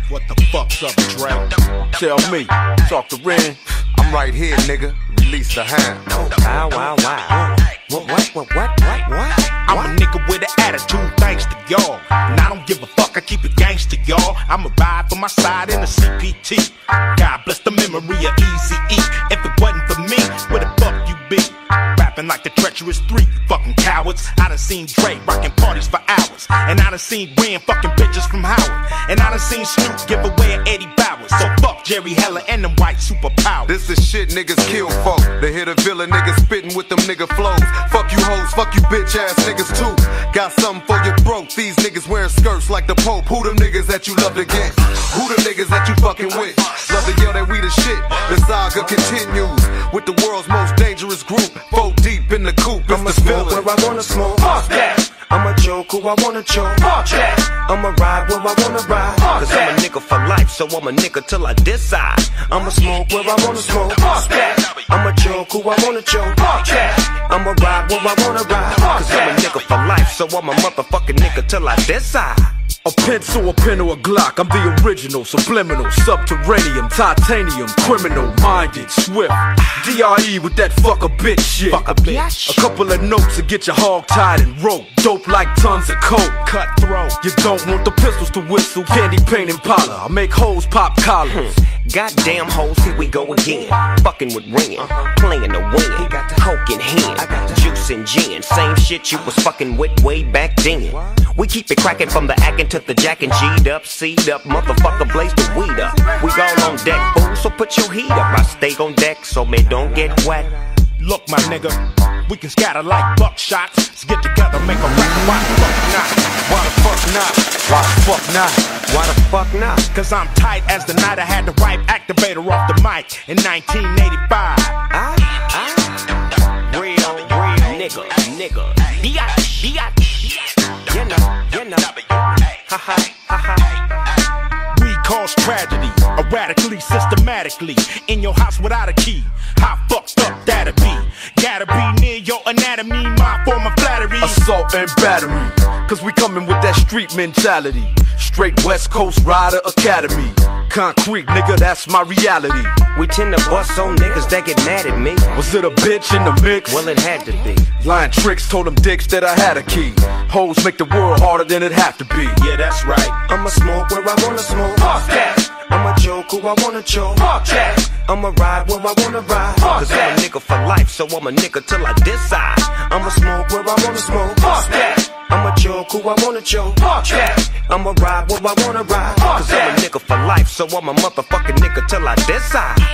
What the fuck's up, Dre? Tell me, talk to Ren. I'm right here, nigga. Release the hand. Wow, wow, wow. What? I'm a nigga with an attitude, thanks to y'all. And I don't give a fuck, I keep it gangsta, y'all. I'ma ride for my side in a CPT. God bless the memory of Eazy-E. If it wasn't for me, where the fuck you be? Rapping like the treacherous three, you fucking cowards. I done seen Dre rocking parties for hours. And I done seen Ren fucking bitches from Howard. And I done seen Snoop give away an Eddie Bowers. So fuck Jerry Heller and them white superpowers. This is shit niggas kill folk. They hit a villain niggas spitting with them nigga flows. Fuck you hoes, fuck you bitch ass niggas too. Got something for your throat. These niggas wearing skirts like the Pope. Who them niggas that you love to get? Who them niggas that you fucking with? Love to yell that we the shit. The saga continues with the world's most dangerous group. 4 deep in the coop. I'ma smoke where I wanna smoke. Fuck that. I'ma joke who I wanna joke. Fuck that. I'ma ride where I wanna ride. Cause I'm a nigga for life, so I'm a nigga till I decide. I'ma smoke where I wanna smoke. Fuck that. I'ma joke who I wanna joke. Fuck that. I'ma ride where I wanna ride. Cause I'm a nigga for life, so I'm a motherfucking nigga till I decide. A pencil, a pen, or a Glock. I'm the original, subliminal, subterranean, titanium, criminal, minded, swift. DRE with that fuck a bitch shit. Fuck a bitch. A couple of notes to get your hog tied and rope. Dope like tons of coke. Cutthroat. You don't want the pistols to whistle. Candy paint and Impala. I make hoes pop collars. Goddamn hoes, here we go again. Fucking with Ren, playing the win. Coke in hand, juice and gin. Same shit you was fucking with way back then. We keep it cracking from the acting to the jacking. G'd up, C'd up, motherfucker blaze the weed up. We all on deck, fool, so put your heat up. I stay on deck so me don't get wet. Look, my nigga, we can scatter like buckshots. Let's get together, make a record. Why the fuck not? Why the fuck not? Why the fuck not? Why the fuck not? Cause I'm tight as the night I had the right activator off the mic in 1985. Real nigga. You know. Ha ha. We cause tragedy, erratically, systematically. In your house without a key. How fucked up that'll be? Gotta be near your anatomy, my form of flattery. Assault and battery. Cause we coming with that street mentality. Straight West Coast Rider Academy. Concrete, nigga, that's my reality. We tend to bust on niggas that get mad at me. Was it a bitch in the mix? Well, it had to be. Lying tricks told them dicks that I had a key. Hoes make the world harder than it have to be. Yeah, that's right. I'ma smoke where I wanna smoke. Fuck that. I'ma joke who I wanna joke. Fuck that. I'ma ride where I wanna ride. Cause I'm a nigga for life, so I'm a nigga till I decide. I'ma smoke where I wanna smoke. Fuck that. I'ma joke who I wanna joke. Fuck that. I'ma ride where I wanna ride. Cause I'm a nigga for life, so I'm a motherfucking nigga till I decide.